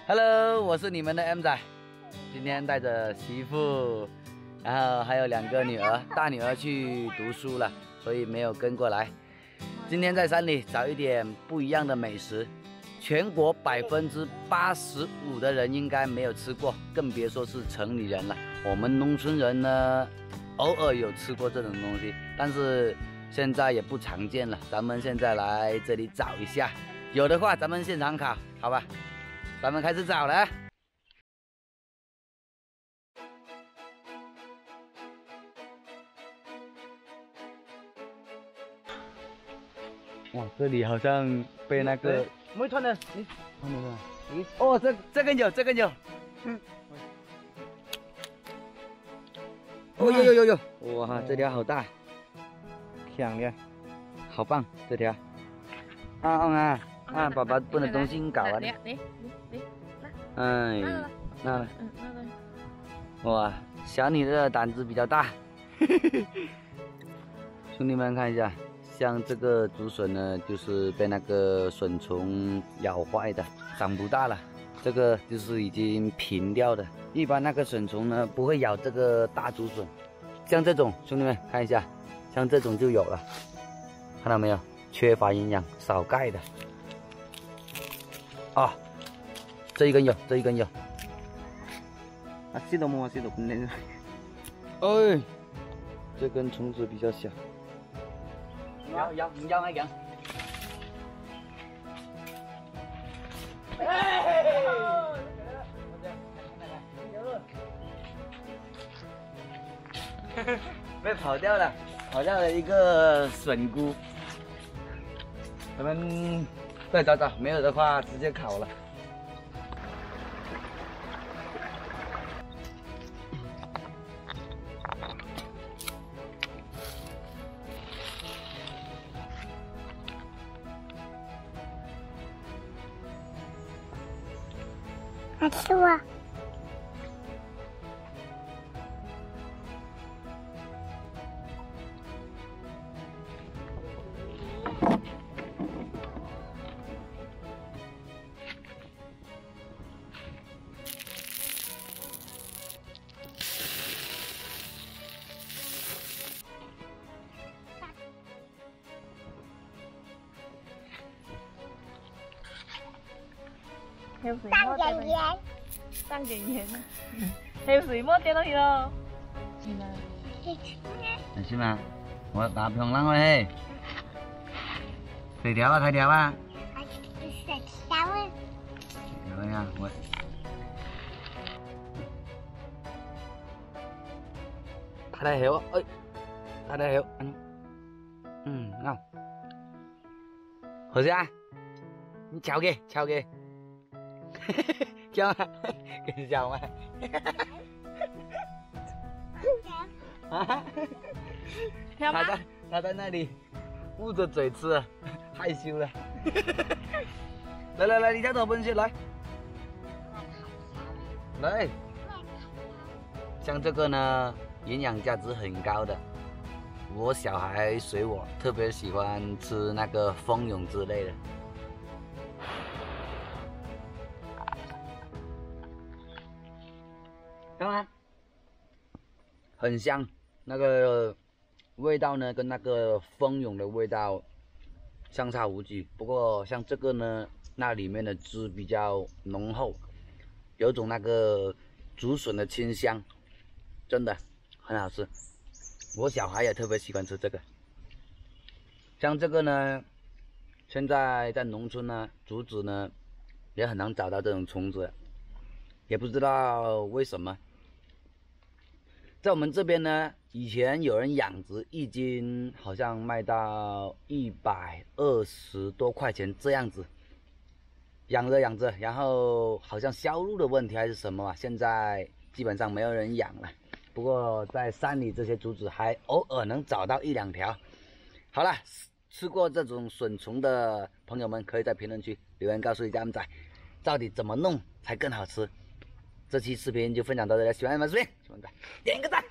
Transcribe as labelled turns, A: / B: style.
A: Hello， 我是你们的 M 仔，今天带着媳妇，然后还有2个女儿，大女儿去读书了，所以没有跟过来。今天在山里找一点不一样的美食，全国85%的人应该没有吃过，更别说是城里人了。我们农村人呢，偶尔有吃过这种东西，但是现在也不常见了。咱们现在来这里找一下，有的话咱们现场烤，好吧？咱们开始找了。哇，这里好像被那个
B: 没穿的，
A: 你哦，这根有，这根有。哦有，哇，这条好大，
B: 强的，
A: 好棒，这条。啊，爸爸不能东西搞啊。哎，那了。哇，小女的胆子比较大。兄弟们看一下。像这个竹笋呢，就是被那个笋虫咬坏的，长不大了。这个就是已经平掉的。一般那个笋虫呢，不会咬这个大竹笋。像这种，兄弟们看一下，像这种就有了，看到没有？缺乏营养，少钙的。啊，这一根有，这一根有。
B: 啊，这都没，这都不能。
A: 哎，这根虫子比较小。唔要咪咁。被跑掉了，跑掉了一个笋菇。我们再找找，没有的话直接烤了。
C: 好吃吗？
D: tăng chuyện gì theo水摸跌落去咯。
A: 是吗？我打漂亮喂，水条啊，开条啊。
C: 水条啊。
A: 有呀，我。太hiểu，哎，太hiểu，ngon。何家，你敲嘅，敲嘅。叫吗？给你叫吗？他在那里捂着嘴吃，害羞了。来，你跳到奔去来。来，像这个呢，营养价值很高的。我小孩随我特别喜欢吃那个蜂蛹之类的。干嘛？很香，那个味道呢，跟那个蜂蛹的味道相差无几。不过像这个呢，那里面的汁比较浓厚，有种那个竹笋的清香，真的很好吃。我小孩也特别喜欢吃这个。像这个呢，现在在农村呢，竹子呢也很难找到这种虫子，也不知道为什么。在我们这边呢，以前有人养殖，1斤好像卖到120多块钱这样子。养着，然后好像销路的问题还是什么啊，现在基本上没有人养了。不过在山里这些竹子还偶尔能找到1、2条。好了，吃过这种笋虫的朋友们，可以在评论区留言告诉一下M仔，到底怎么弄才更好吃。这期视频就分享到这里，喜欢我们视频，喜欢点个赞。